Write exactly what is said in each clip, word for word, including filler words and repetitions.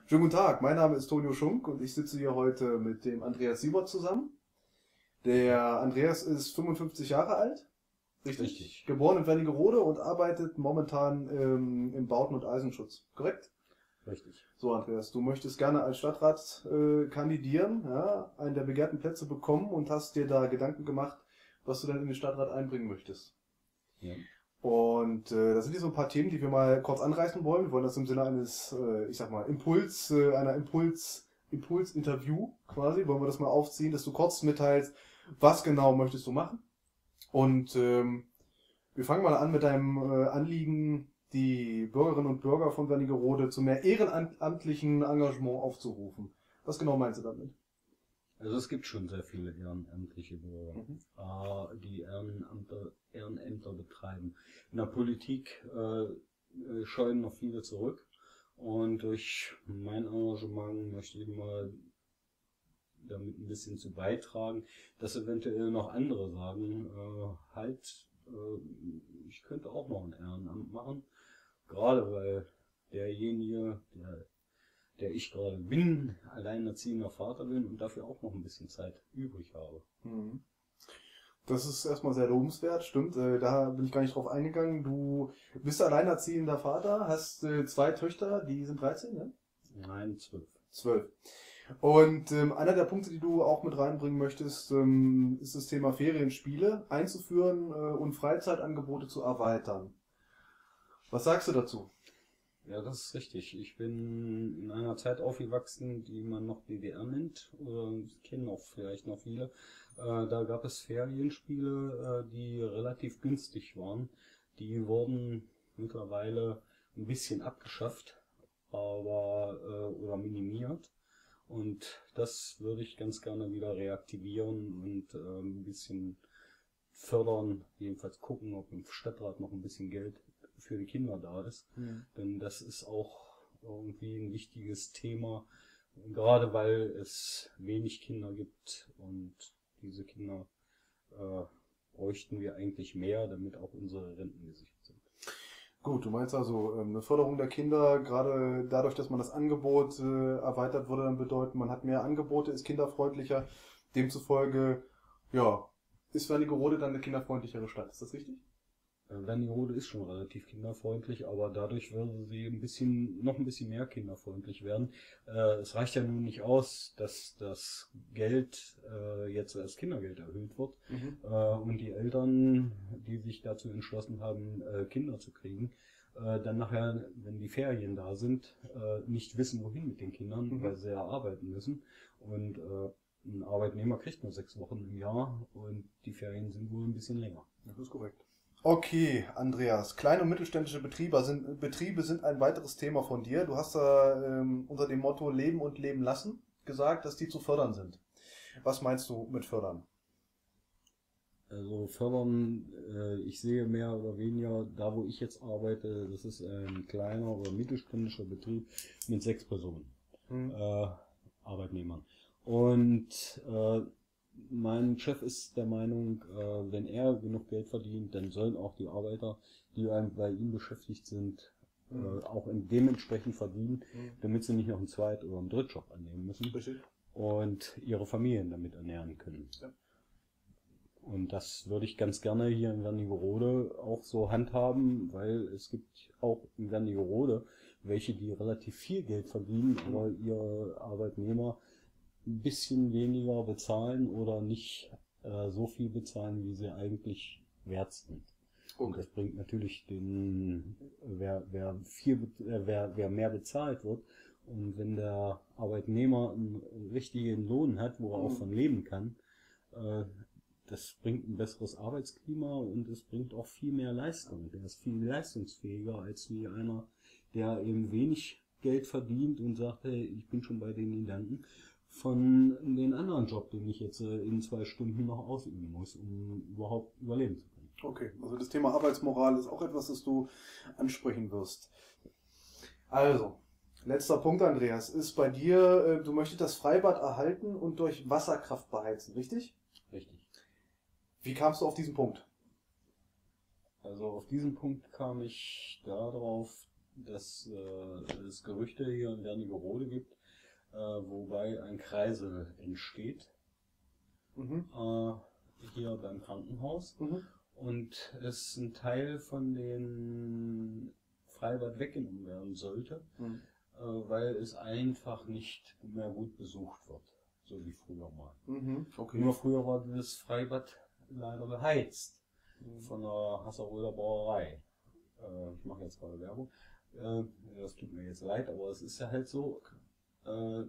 Schönen guten Tag, mein Name ist Tonio Schunk und ich sitze hier heute mit dem Andreas Siebert zusammen. Der Andreas ist fünfundfünfzig Jahre alt, richtig? Richtig. Geboren in Wernigerode und arbeitet momentan ähm, im Bauten- und Eisenschutz, korrekt? Richtig. So, Andreas, du möchtest gerne als Stadtrat äh, kandidieren, ja, einen der begehrten Plätze bekommen und hast dir da Gedanken gemacht, was du dann in den Stadtrat einbringen möchtest. Ja. Und äh, das sind hier so ein paar Themen, die wir mal kurz anreißen wollen. Wir wollen das im Sinne eines, äh, ich sag mal, Impuls, äh, einer Impuls, Impuls-Interview quasi, wollen wir das mal aufziehen, dass du kurz mitteilst, was genau möchtest du machen. Und ähm, wir fangen mal an mit deinem äh, Anliegen, die Bürgerinnen und Bürger von Wernigerode zu mehr ehrenamtlichen Engagement aufzurufen. Was genau meinst du damit? Also es gibt schon sehr viele ehrenamtliche Bürger, Mhm. äh, die Ehrenämter, Ehrenämter betreiben. In der Politik äh, äh, scheuen noch viele zurück. Und durch mein Engagement möchte ich mal damit ein bisschen zu beitragen, dass eventuell noch andere sagen, äh, halt, äh, ich könnte auch noch ein Ehrenamt machen. Gerade weil derjenige, der der ich gerade bin, alleinerziehender Vater bin und dafür auch noch ein bisschen Zeit übrig habe. Mhm. Das ist erstmal sehr lobenswert, stimmt. Äh, da bin ich gar nicht drauf eingegangen. Du bist alleinerziehender Vater, hast äh, zwei Töchter, die sind dreizehn, ne? Nein, zwölf. zwölf. Und ähm, einer der Punkte, die du auch mit reinbringen möchtest, ähm, ist das Thema Ferienspiele einzuführen äh, und Freizeitangebote zu erweitern. Was sagst du dazu? Ja, das ist richtig. Ich bin in einer Zeit aufgewachsen, die man noch D D R nennt, oder kennen auch vielleicht noch viele. Äh, da gab es Ferienspiele, äh, die relativ günstig waren. Die wurden mittlerweile ein bisschen abgeschafft, aber äh, oder minimiert. Und das würde ich ganz gerne wieder reaktivieren und äh, ein bisschen fördern, jedenfalls gucken, ob im Stadtrat noch ein bisschen Geld für die Kinder da ist. Mhm. Denn das ist auch irgendwie ein wichtiges Thema, gerade weil es wenig Kinder gibt und diese Kinder äh, bräuchten wir eigentlich mehr, damit auch unsere Renten gesichert sind. Gut, du meinst also ähm, eine Förderung der Kinder, gerade dadurch, dass man das Angebot äh, erweitert, würde dann bedeuten, man hat mehr Angebote, ist kinderfreundlicher. Demzufolge, ja, ist Wernigerode dann eine kinderfreundlichere Stadt. Ist das richtig? Äh, Wernigerode ist schon relativ kinderfreundlich, aber dadurch würde sie ein bisschen, noch ein bisschen mehr kinderfreundlich werden. Äh, es reicht ja nun nicht aus, dass das Geld äh, jetzt als Kindergeld erhöht wird Mhm. äh, und die Eltern, die sich dazu entschlossen haben, äh, Kinder zu kriegen, äh, dann nachher, wenn die Ferien da sind, äh, nicht wissen, wohin mit den Kindern, Mhm. weil sie ja arbeiten müssen. Und äh, ein Arbeitnehmer kriegt nur sechs Wochen im Jahr und die Ferien sind wohl ein bisschen länger. Das ist korrekt. Okay, Andreas. Kleine und mittelständische Betriebe sind, Betriebe sind ein weiteres Thema von dir. Du hast da ähm, unter dem Motto Leben und Leben lassen gesagt, dass die zu fördern sind. Was meinst du mit fördern? Also fördern, äh, ich sehe mehr oder weniger, da wo ich jetzt arbeite, das ist ein kleiner oder mittelständischer Betrieb mit sechs Personen, Hm. äh, Arbeitnehmern. Und äh, mein Chef ist der Meinung, äh, wenn er genug Geld verdient, dann sollen auch die Arbeiter, die bei ihm beschäftigt sind, äh, Hm. auch in dementsprechend verdienen, Hm. damit sie nicht noch einen Zweit- oder einen Drittjob annehmen müssen Richtig. und ihre Familien damit ernähren können. Ja. Und das würde ich ganz gerne hier in Wernigerode auch so handhaben, weil es gibt auch in Wernigerode welche, die relativ viel Geld verdienen, aber ihre Arbeitnehmer ein bisschen weniger bezahlen oder nicht äh, so viel bezahlen, wie sie eigentlich wert sind. Und Okay. das bringt natürlich den, wer, wer, viel, be- äh, wer, wer mehr bezahlt wird und wenn der Arbeitnehmer einen richtigen Lohn hat, wo er auch Mhm. von leben kann, äh, das bringt ein besseres Arbeitsklima und es bringt auch viel mehr Leistung. Der ist viel leistungsfähiger als wie einer, der eben wenig Geld verdient und sagt, hey, ich bin schon bei den Gedanken von den anderen Job, den ich jetzt äh, in zwei Stunden noch ausüben muss, um überhaupt überleben zu können. Okay, also das Thema Arbeitsmoral ist auch etwas, das du ansprechen wirst. Also, letzter Punkt, Andreas, ist bei dir, äh, du möchtest das Freibad erhalten und durch Wasserkraft beheizen, richtig? Richtig. Wie kamst du auf diesen Punkt? Also auf diesen Punkt kam ich darauf, dass äh, es Gerüchte hier in Wernigerode gibt, äh, wobei ein Kreisel entsteht, Mhm. äh, hier beim Krankenhaus, Mhm. und es ein Teil von den Freibad weggenommen werden sollte, Mhm. äh, weil es einfach nicht mehr gut besucht wird, so wie früher mal. Mhm. Okay. Nur früher war das Freibad leider beheizt Mhm. von der Hasseröder Brauerei. Äh, ich mache jetzt gerade Werbung. Äh, das tut mir jetzt leid, aber es ist ja halt so. Äh,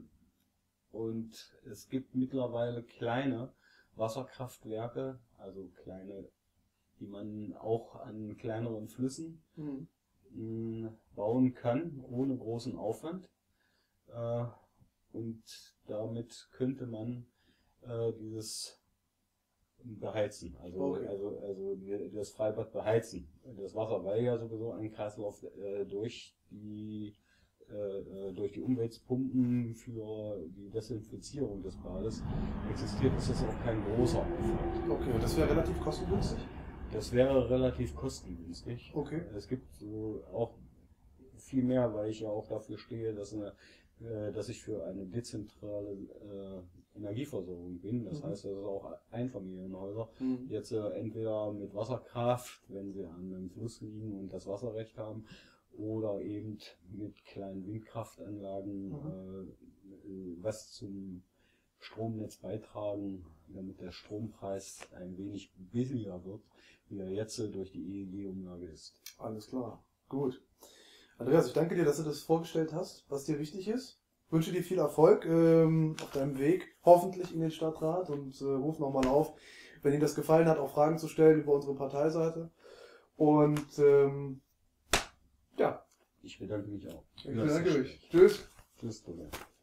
und es gibt mittlerweile kleine Wasserkraftwerke, also kleine, die man auch an kleineren Flüssen Mhm. mh, bauen kann, ohne großen Aufwand. Äh, und damit könnte man äh, dieses beheizen, also, Okay. also, also die- das Freibad beheizen. Das Wasser, weil ja sowieso ein Kreislauf äh, durch die äh, durch die Umweltpumpen für die Desinfizierung des Bades existiert, ist das auch kein großer Aufwand. Okay, und das wäre relativ kostengünstig? Das wäre relativ kostengünstig. Okay. Es gibt so auch viel mehr, weil ich ja auch dafür stehe, dass, eine, äh, dass ich für eine dezentrale äh, Energieversorgung bin. Das Mhm. heißt, das ist auch Einfamilienhäuser. Mhm. Jetzt äh, entweder mit Wasserkraft, wenn sie an einem Fluss liegen und das Wasserrecht haben, oder eben mit kleinen Windkraftanlagen Mhm. äh, was zum Stromnetz beitragen, damit der Strompreis ein wenig billiger wird, wie er jetzt äh, durch die E E G-Umlage ist. Alles klar. Gut. Andreas, ich danke dir, dass du das vorgestellt hast, was dir wichtig ist. Ich wünsche dir viel Erfolg ähm, auf deinem Weg, hoffentlich in den Stadtrat, und äh, ruf nochmal auf, wenn Ihnen das gefallen hat, auch Fragen zu stellen über unsere Parteiseite. Und ähm, ja, Ich bedanke mich auch. ich bedanke mich. Tschüss. Tschüss, Tobias.